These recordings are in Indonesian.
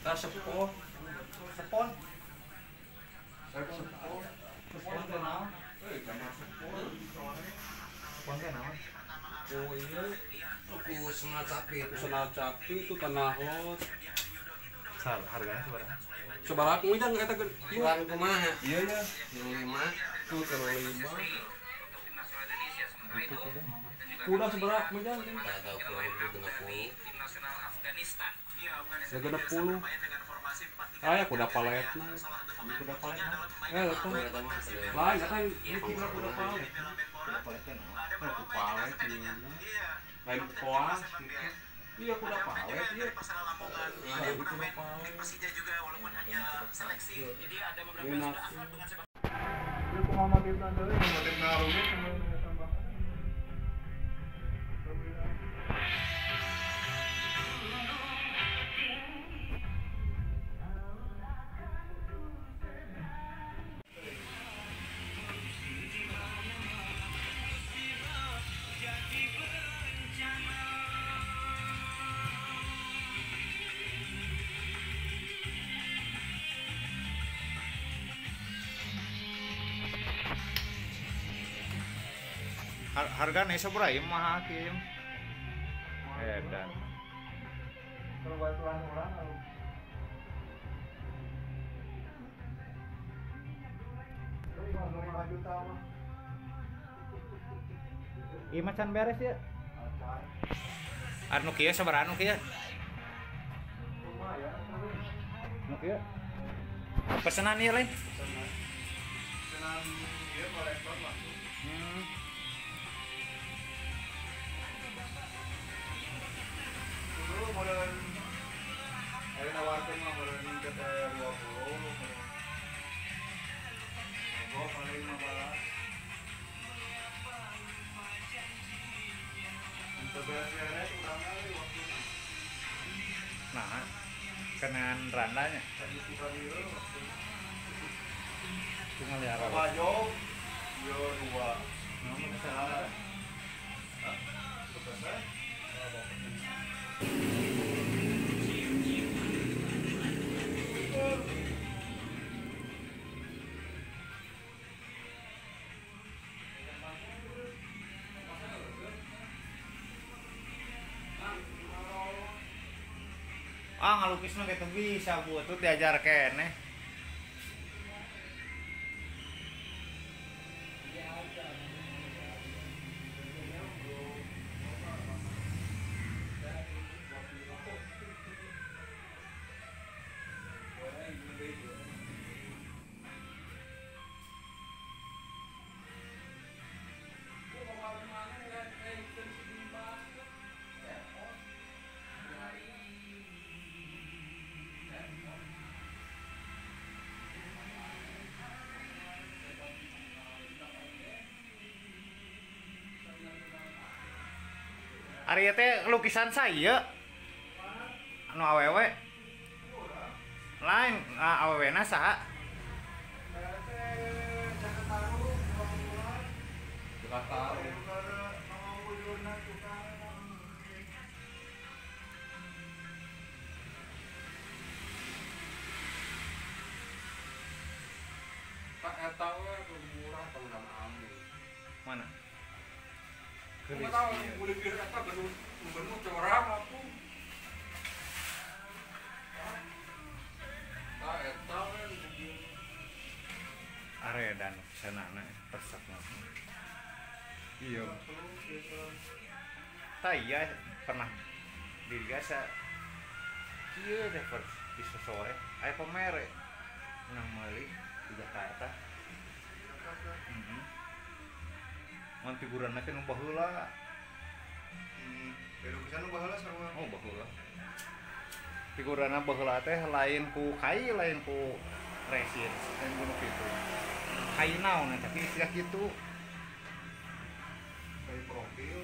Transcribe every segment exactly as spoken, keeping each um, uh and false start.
Tas sepuh. Sepon. Sepuh. Sepon teh naon? Eh, gambar sepuh. Sepon teh naon? Oh iya, aku senal capi, aku senal capi itu tanah lot. Sal, harganya seberapa? Sebarak ngujang kata ke Kurang kumaha? iya ya, Kilo lima. tuh kilo lima. Itu kuda. Kuda sebarak ngujang kan? Tak tahu kurang lebih genap puluh. Ya genap puluh. Ah ya kuda palet nah. Kuda palet naon? Eh, itu Kata mah ada. lain kata ini kira kuda palet. Kuda palet teh naon? Oh, kuda palet ini. Lain koas gitu. Iya kuda palet iya. Iya, kuda palet. Persija juga walaupun hanya seleksi. Jadi ada beberapa yang Enak. sudah akrab dengan sepak Itu pengamatan tandanya pengamatan naruhnya sama tambahan. Harganya seberapa ya mah hakim? Edan. Perbantuan orang harus. lima juta mah. Ieu macan beres ya? Anu kieu sabaraha anu kieu? Anu kieu. Pesanan ieu lain? Pesanan ieu kolektor mah. Hmm. Dulu model ayo nawarkan mah model ke dua puluh. Nego paling lima belas. Untuk beres-beres udah kali waktu. Nah, kenaan randanya. Tadi tiba dia waktu. Tinggal ya apa? Bajo, yo dua. Nomor kesalahan. Hah? Selesai? Ah ngalukis mah gitu bisa buat tuh diajar keneh. Ari teh lukisan saya anu awewe lain awewena saha Jakarta. Tak eta we murah tahun amin. mana? Enggak tahu boleh biar apa benar benar corang aku. Tak eta we Aredan sanana resep mah. Iya. Tah iya pernah digasa kieu teh di sore aya pamere nang meuli di Jakarta. Heeh. Mun figuranna teh nu baheula. Hmm, beru pisan nu baheula sarua. Oh, baheula. Figuranna baheula teh lain ku kai, lain ku resin, lain ku kitu. Kai naon tapi istilah kitu. Kai profil.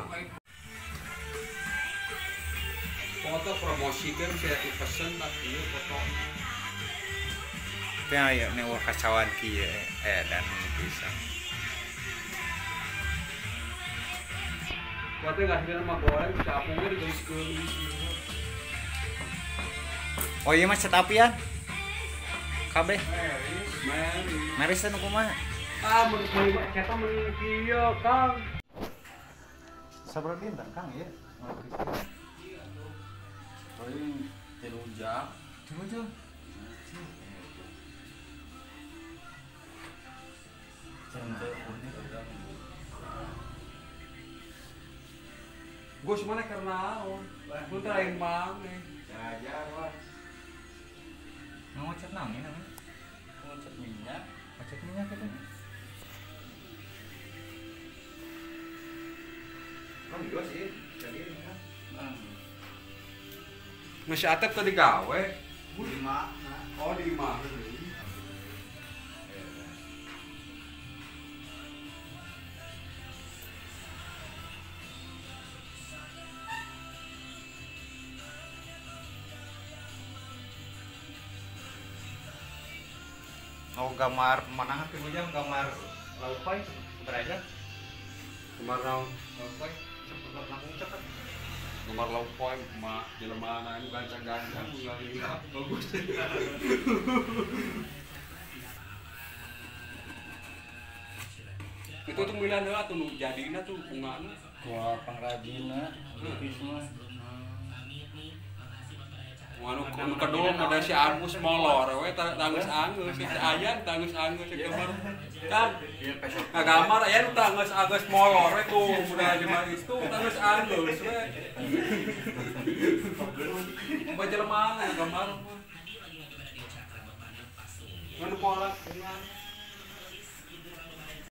foto promosikan saya pesen tapi ieu fotonya. Teh aya neueuh kacawan kieu eh dan pisan. Waktu nggak sih nama goreng, capungnya digelis-gelis. Oh iya mas cetapian. Kabeh. Mary. Marisa nu kumaha? Ah, mun mun eta mun kieu, Kang. Sabaraha dinten Kang ieu? Paling tilu jam. Tilu jam. Gus mana karena naon? Mun terakhir mang nih. Jajar wah. Ngocet naon ieu namanya? Ngocet minyak. Ngocet minyak itu. Kan juga sih. Jadi kan. Masih atep tadi gawe. Di mana? Oh, di mana? Oh gambar mana tilu jam gambar laupai berada. Kemar naon? Laupai cepet langsung cepet. Nomor laupoi mak jelema anu gancang-gancang ngali bagus. Itu tuh milan heula tuh nu jadina tuh bungana. Wah, pengrajinna lukis mah. Anu anu kedua ada si Agus molor we tanggeus anggeus si Ayan tanggeus anggeus si gambar. Kan ngagambar aya nu tanggeus anggeus molor we tuh udah jelema itu tanggeus anggeus we. Baca lemah gambar mah. Anu pola